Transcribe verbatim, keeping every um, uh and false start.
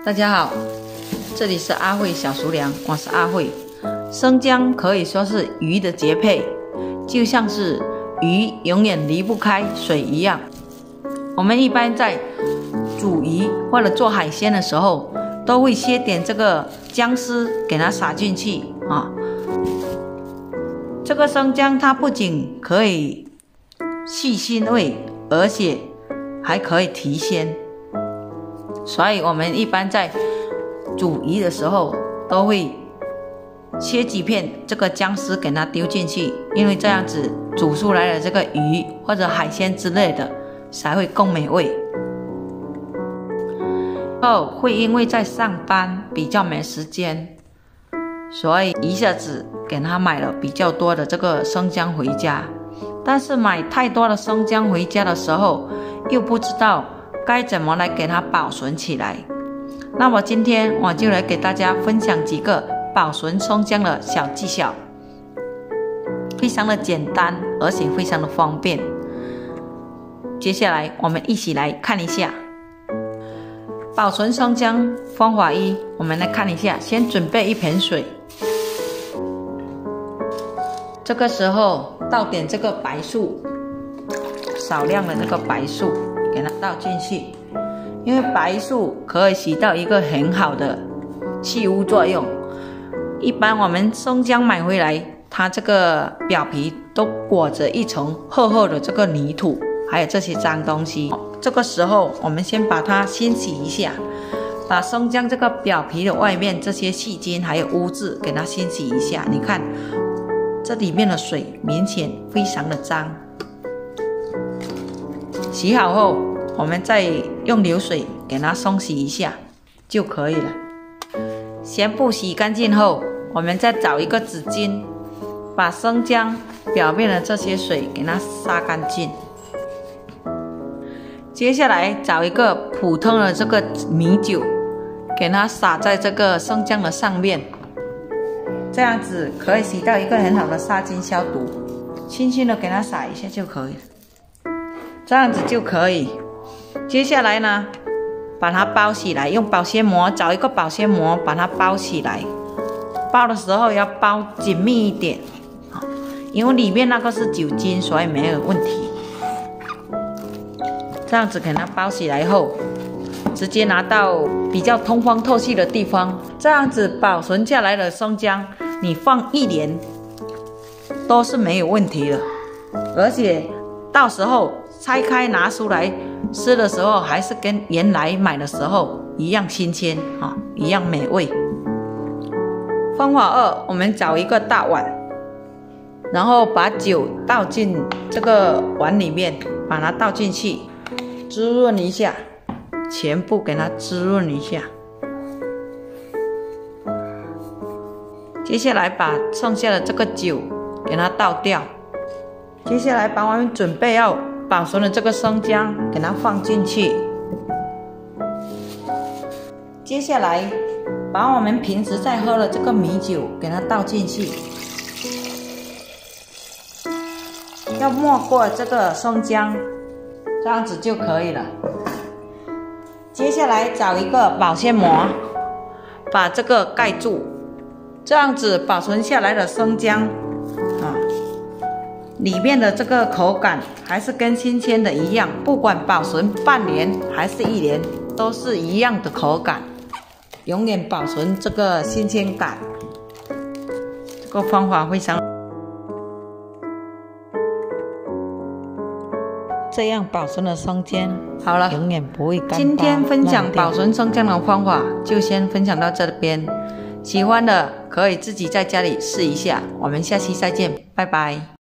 大家好，这里是阿慧小厨娘，我是阿慧。生姜可以说是鱼的绝配，就像是鱼永远离不开水一样。我们一般在煮鱼或者做海鲜的时候，都会切点这个姜丝给它撒进去啊。这个生姜它不仅可以去腥味，而且还可以提鲜。所以我们一般在煮鱼的时候，都会切几片这个姜丝给它丢进去，因为这样子煮出来的这个鱼或者海鲜之类的才会更美味。后会因为在上班比较没时间，所以一下子给他买了比较多的这个生姜回家。但是买太多的生姜回家的时候，又不知道该怎么来给它保存起来。那么今天我就来给大家分享几个保存生姜的小技巧，非常的简单，而且非常的方便。接下来我们一起来看一下保存生姜方法一。我们来看一下，先准备一盆水，这个时候倒点这个白醋，少量的这个白醋给它倒进去，因为白醋可以起到一个很好的去污作用。一般我们生姜买回来，它这个表皮都裹着一层厚厚的这个泥土，还有这些脏东西。这个时候我们先把它清洗一下，把生姜这个表皮的外面这些细菌还有污渍给它清洗一下。你看这里面的水明显非常的脏，洗好后我们再用流水给它冲洗一下就可以了。全部洗干净后，我们再找一个纸巾，把生姜表面的这些水给它擦干净。接下来找一个普通的这个米酒，给它撒在这个生姜的上面，这样子可以起到一个很好的杀菌消毒。轻轻的给它撒一下就可以了，这样子就可以。接下来呢，把它包起来，用保鲜膜，找一个保鲜膜把它包起来。包的时候要包紧密一点，因为里面那个是酒精，所以没有问题。这样子给它包起来后，直接拿到比较通风透气的地方。这样子保存下来的生姜，你放一年都是没有问题的，而且到时候拆开拿出来吃的时候，还是跟原来买的时候一样新鲜啊，一样美味。方法二，我们找一个大碗，然后把酒倒进这个碗里面，把它倒进去，滋润一下，全部给它滋润一下。接下来把剩下的这个酒给它倒掉。接下来把我们准备要保存的这个生姜给它放进去。接下来把我们平时在喝的这个米酒给它倒进去，要没过这个生姜，这样子就可以了。接下来找一个保鲜膜，把这个盖住，这样子保存下来的生姜啊，里面的这个口感还是跟新鲜的一样，不管保存半年还是一年，都是一样的口感，永远保存这个新鲜感。这个方法非常，这样保存的生姜好了，永远不会干巴。今天分享保存生姜的方法就先分享到这边，喜欢的可以自己在家里试一下。我们下期再见，拜拜。